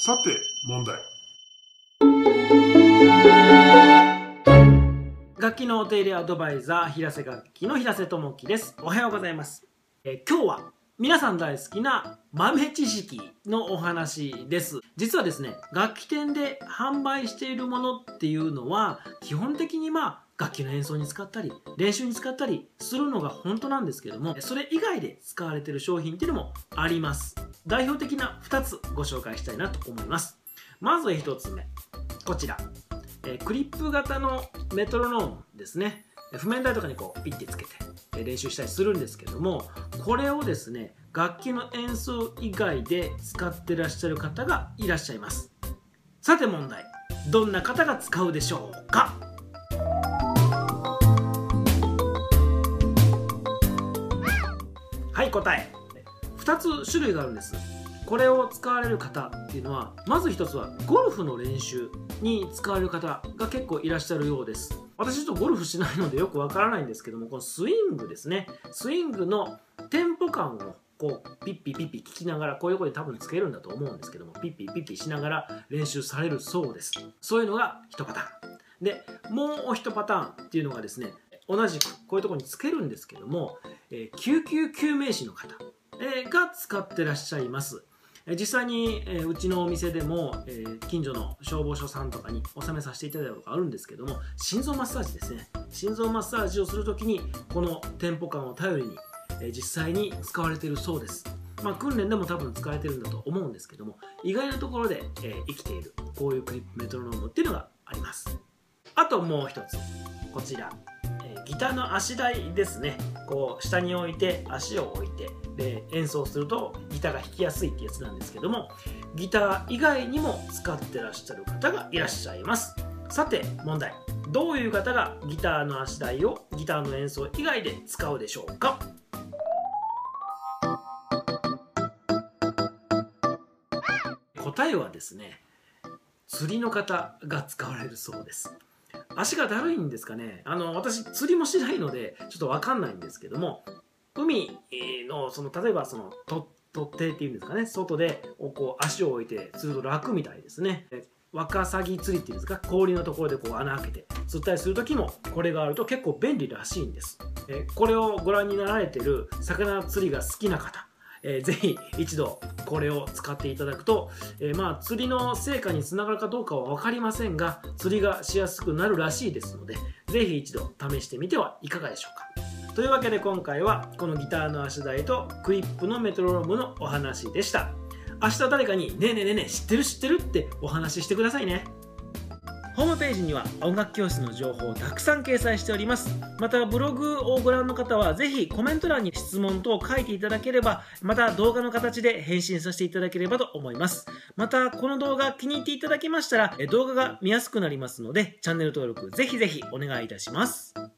さて、問題。 楽器のお手入れアドバイザー、平瀬楽器の平瀬智樹です。おはようございます。今日は皆さん大好きな豆知識のお話です。実はですね、楽器店で販売しているものっていうのは、基本的に楽器の演奏に使ったり、練習に使ったりするのが本当なんですけども、それ以外で使われている商品っていうのもあります。代表的な2つご紹介したいなと思います。まず1つ目、こちら。クリップ型のメトロノームですね。譜面台とかにこうピッてつけて練習したりするんですけども、これをですね、楽器の演奏以外で使ってらっしゃる方がいらっしゃいます。さて問題、どんな方が使うでしょうか？はい、答え。2つ種類があるんです。これを使われる方っていうのは、まず1つはゴルフの練習に使われる方が結構いらっしゃるようです。私ちょっとゴルフしないのでよくわからないんですけども、このスイングですね。スイングのテンポ感をこうピッピピッピ聞きながら、こういう声で多分つけるんだと思うんですけども、ピッピピッピしながら練習されるそうです。そういうのが1パターン。で、もう1パターンっていうのがですね、同じくこういうところにつけるんですけども、救急救命士の方が使ってらっしゃいます。実際にうちのお店でも近所の消防署さんとかに納めさせていただいたことがあるんですけども、心臓マッサージですね。心臓マッサージをするときにこのテンポ感を頼りに実際に使われているそうです。訓練でも多分使われてるんだと思うんですけども、意外なところで生きているこういうクリップメトロノームっていうのがあります。あともう一つ、こちらギターの足台ですね。こう下に置いて足を置いてで演奏するとギターが弾きやすいってやつなんですけども、ギター以外にも使ってらっしゃる方がいらっしゃいます。さて問題、どういう方がギターの足台をギターの演奏以外で使うでしょうか？答えはですね、釣りの方が使われるそうです。足がだるいんですかね。私釣りもしないのでちょっと分かんないんですけども、海の例えば突堤っていうんですかね、外でこう足を置いて釣ると楽みたいですね。ワカサギ釣りっていうんですか、氷のところでこう穴開けて釣ったりする時もこれがあると結構便利らしいんです。これをご覧になられている魚釣りが好きな方、ぜひ一度これを使っていただくと、釣りの成果につながるかどうかは分かりませんが、釣りがしやすくなるらしいですので、ぜひ一度試してみてはいかがでしょうか。というわけで今回はこのギターの足台とクリップのメトロノームのお話でした。明日誰かに「ねえねえねえねえ知ってる知ってる?」ってお話ししてくださいね。ホームページには音楽教室の情報をたくさん掲載しております。またブログをご覧の方はぜひコメント欄に質問等を書いていただければ、また動画の形で返信させていただければと思います。またこの動画気に入っていただけましたら動画が見やすくなりますので、チャンネル登録ぜひぜひお願いいたします。